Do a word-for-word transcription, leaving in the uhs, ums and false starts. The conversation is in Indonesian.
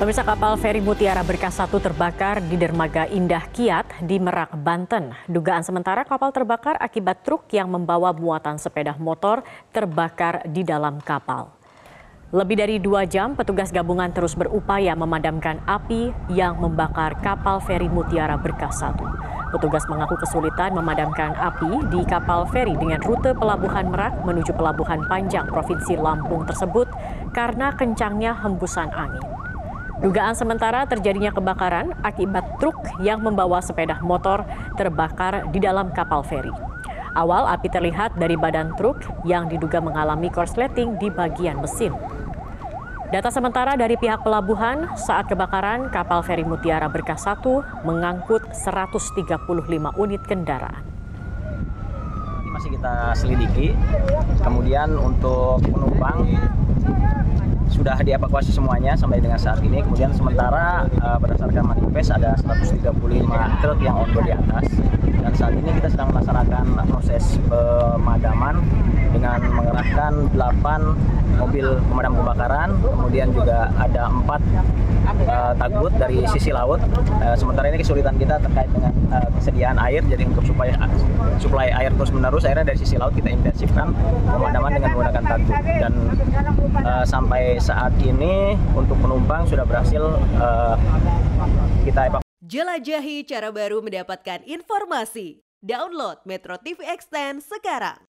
Pemirsa, kapal feri Mutiara Berkah satu terbakar di dermaga Indah Kiat di Merak, Banten. Dugaan sementara kapal terbakar akibat truk yang membawa muatan sepeda motor terbakar di dalam kapal. Lebih dari dua jam, petugas gabungan terus berupaya memadamkan api yang membakar kapal feri Mutiara Berkah satu. Petugas mengaku kesulitan memadamkan api di kapal feri dengan rute Pelabuhan Merak menuju Pelabuhan Panjang, Provinsi Lampung tersebut karena kencangnya hembusan angin. Dugaan sementara terjadinya kebakaran akibat truk yang membawa sepeda motor terbakar di dalam kapal feri. Awal api terlihat dari badan truk yang diduga mengalami korsleting di bagian mesin. Data sementara dari pihak pelabuhan, saat kebakaran kapal feri Mutiara Berkah satu mengangkut seratus tiga puluh lima unit kendaraan. Masih kita selidiki, kemudian untuk penumpang sudah dievakuasi semuanya sampai dengan saat ini. Kemudian sementara uh, berdasarkan manifest ada seratus tiga puluh lima truk yang onboard di atas, dan saat ini kita sedang melaksanakan proses pemadaman dengan mengerahkan delapan mobil pemadam kebakaran, kemudian juga ada empat uh, tugboat dari sisi laut. Uh, sementara ini kesulitan kita terkait dengan uh, kesediaan air, jadi untuk supaya suplai air terus menerus, akhirnya dari sisi laut kita intensifkan pemadaman dengan menggunakan tugboat, dan uh, sampai saat ini untuk penumpang sudah berhasil uh, kita evakuasi. Jelajahi cara baru mendapatkan informasi. Download Metro T V Extend sekarang.